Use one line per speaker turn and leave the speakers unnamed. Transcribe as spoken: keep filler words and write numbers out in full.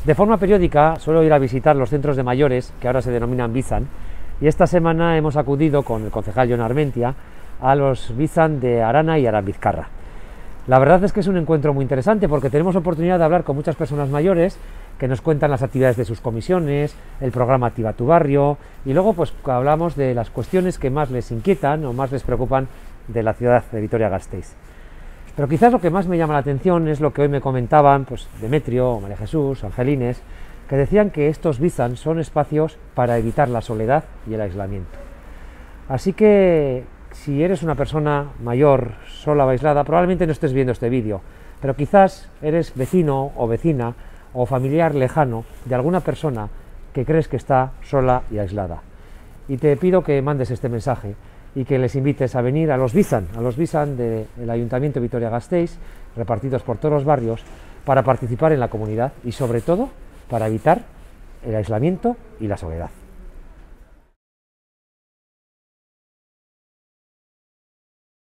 De forma periódica suelo ir a visitar los centros de mayores, que ahora se denominan Bizan, y esta semana hemos acudido con el concejal Jon Armentia a los Bizan de Arana y Aranbizkarra. La verdad es que es un encuentro muy interesante porque tenemos oportunidad de hablar con muchas personas mayores que nos cuentan las actividades de sus comisiones, el programa Activa tu Barrio, y luego pues hablamos de las cuestiones que más les inquietan o más les preocupan de la ciudad de Vitoria-Gasteiz. Pero quizás lo que más me llama la atención es lo que hoy me comentaban pues, Demetrio, María Jesús, Angelines, que decían que estos Bizan son espacios para evitar la soledad y el aislamiento. Así que si eres una persona mayor, sola o aislada, probablemente no estés viendo este vídeo, pero quizás eres vecino o vecina o familiar lejano de alguna persona que crees que está sola y aislada. Y te pido que mandes este mensaje y que les invites a venir a los Bizan, a los Bizan del Ayuntamiento de Vitoria-Gasteiz, repartidos por todos los barrios, para participar en la comunidad y sobre todo para evitar el aislamiento y la soledad.